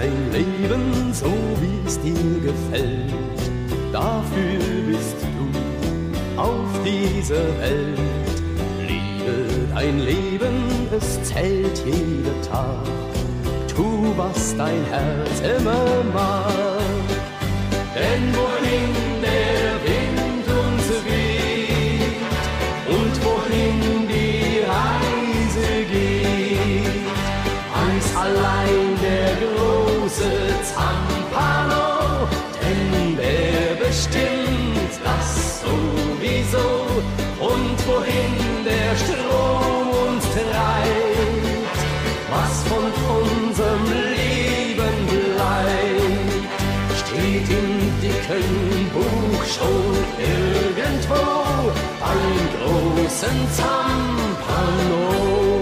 dein Leben so, wie es dir gefällt. Dafür bist du auf dieser Welt. Liebe dein Leben, es zählt jeder Tag. Tu, was dein Herz immer mag. Denn wohin der Wind uns weht und wohin die Reise geht, weiß allein der große Zampano, denn der bestimmt das sowieso. Und wohin der Strom uns treibt, was von unserem Leben bleibt, steht im dicken Buch schon irgendwo beim großen Zampano.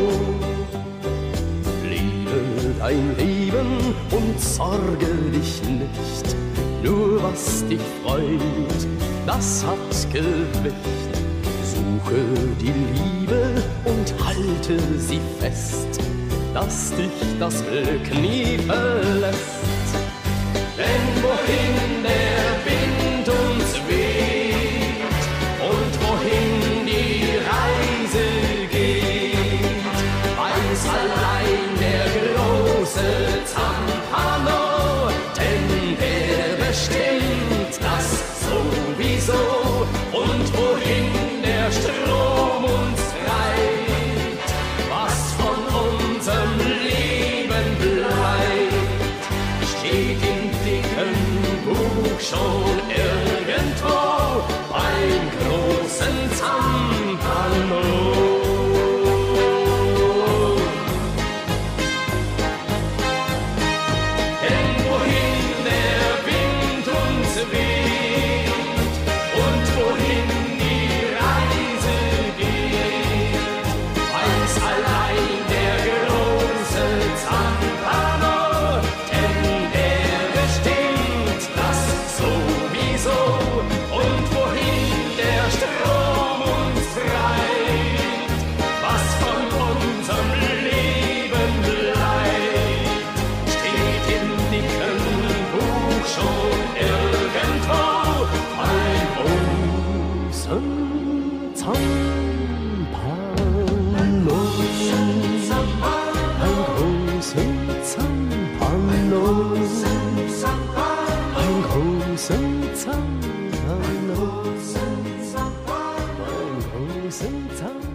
Liebe dein Leben und sorge dich nicht, nur was dich freut, das hat Gewicht. Suche die Liebe und halte sie fest, dass dich das Glück nie verlässt. Denn wohin der Wind uns weht und wohin die Reise geht, weiß allein der große Zampano, denn der bestimmt das sowieso. Und wohin der Strom uns treibt, was von unserem Leben bleibt, steht im dicken Buch schon irgendwo beim großen Zampano. Denn wohin der Wind uns weht und wohin die Reise geht, weiß allein der große Zampano, denn der bestimmt das sowieso. Und wohin der Strom uns treibt, was von unserem Leben bleibt, steht im dicken Buch schon irgendwo beim großen Zampano. Beim großen Zampano. Beim großen Zampano. Beim großen Zampano.